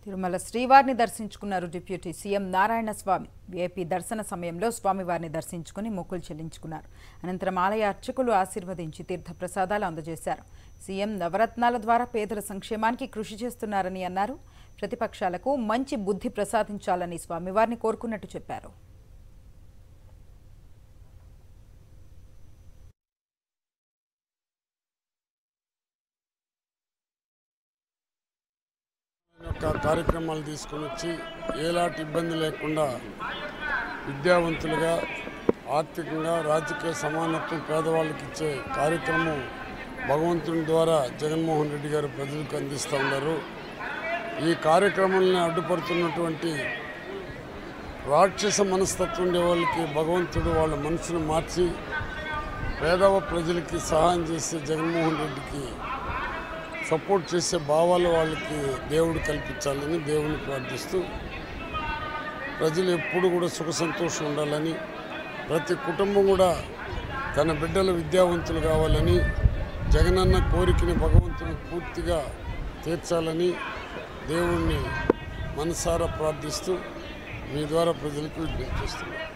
తిరుమల శ్రీవారిని దర్శించుకున్నారు deputy CM Narayanaswamy. VIP దర్శన సమయంలో స్వామివారిని దర్శించుకుని మొక్కులు చెల్లించుకున్నారు. అనంతరం ఆలయ అర్చకులు ఆశీర్వదించి తీర్థప్రసాదాలు అందజేశారు. సీఎం నవరత్నాల ద్వారా పేదల సంక్షేమానికి కృషి చేస్తున్నారని అన్నారు. ప్రతిపక్షాలకు మంచి బుద్ధి ప్రసాదించాలని స్వామివారిని కోరుకున్నట్టు చెప్పారు. కార్యక్రమాలు తీసుకొని వచ్చి ఎలాంటి ఇబ్బంది లేకుండా విద్యావంతులుగా ఆర్థికంగా రాజకీయ సమానత్వం పేదవాళ్ళకి ఇచ్చే కార్యక్రమం భగవంతుని ద్వారా జగన్మోహన్ రెడ్డి గారు ప్రజలకు అందిస్తూ ఉన్నారు. ఈ కార్యక్రమాలను అడ్డుపడుతున్నటువంటి రాక్షస మనస్తత్వం ఉండే వాళ్ళకి భగవంతుడు వాళ్ళ మనసును మార్చి పేదవ ప్రజలకి సహాయం చేసే జగన్మోహన్ రెడ్డికి సపోర్ట్ చేసే భావాలు వాళ్ళకి దేవుడు కల్పించాలని దేవుని ప్రార్థిస్తూ ప్రజలు ఎప్పుడు కూడా సుఖ సంతోషం ఉండాలని, ప్రతి కుటుంబం కూడా తన బిడ్డలు విద్యావంతులు కావాలని, జగనన్న కోరికని భగవంతుని పూర్తిగా తీర్చాలని దేవుణ్ణి మనసారా ప్రార్థిస్తూ మీ ద్వారా ప్రజలకు విజ్ఞప్తి చేస్తున్నాను.